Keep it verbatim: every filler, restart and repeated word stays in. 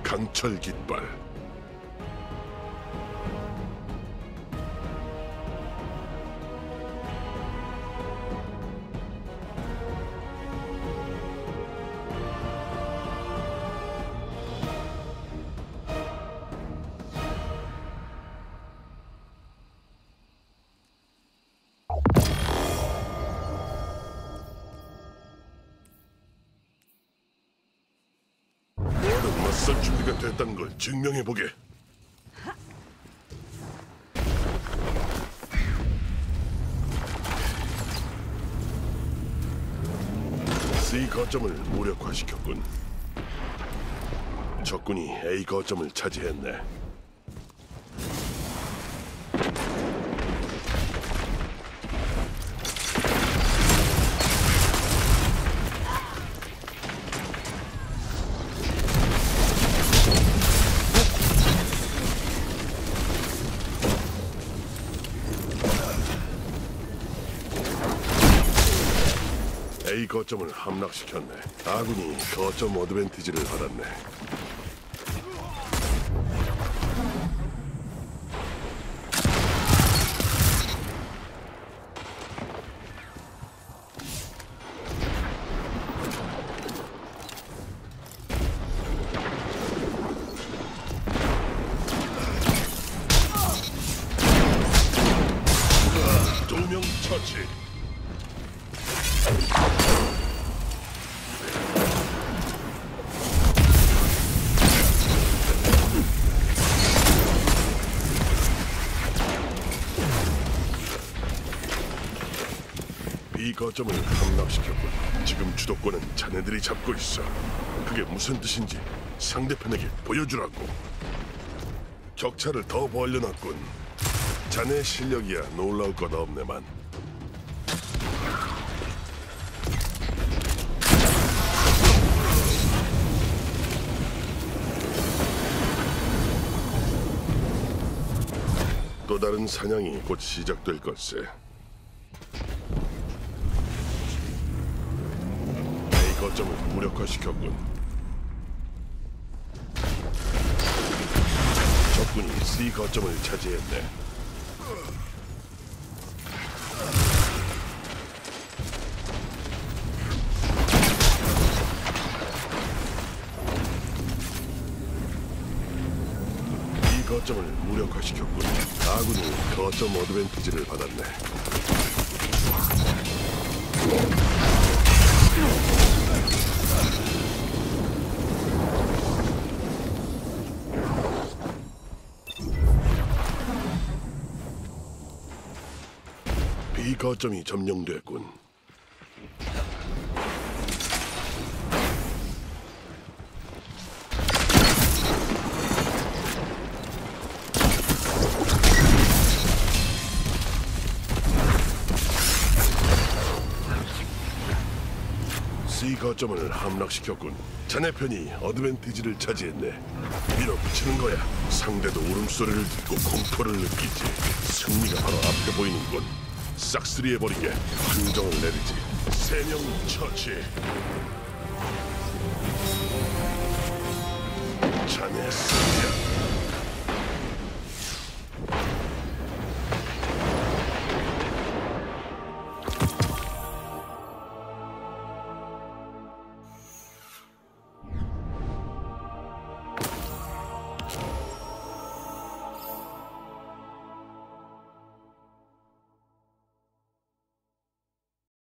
강철 깃발. 맞설 준비가 됐다는 걸 증명해보게. C 거점을 무력화시켰군. 적군이 A 거점을 차지했네. A 거점을 함락시켰네. 아군이 거점 어드밴티지를 받았네. 두 명 처치. B 거점을 함락시켰군. 지금 주도권은 자네들이 잡고 있어. 그게 무슨 뜻인지 상대편에게 보여주라고. 격차를 더 벌려놨군. 자네 실력이야 놀라울 것 없네만. 또 다른 사냥이 곧 시작될 걸세. A 거점을 무력화시켰군. 적군이 C 거점을 차지했네. B 거점을 무력화시켰군. 아군이 거점 어드밴티지를 받았네. B 거점이 점령됐군. C 거점을 함락시켰군. 자네 편이 어드밴티지를 차지했네. 밀어붙이는 거야. 상대도 울음소리를 듣고 공포를 느끼지. 승리가 바로 앞에 보이는군. 싹쓸이해버리게 판정을 내리지. 세 명 처치. 자네 승리야.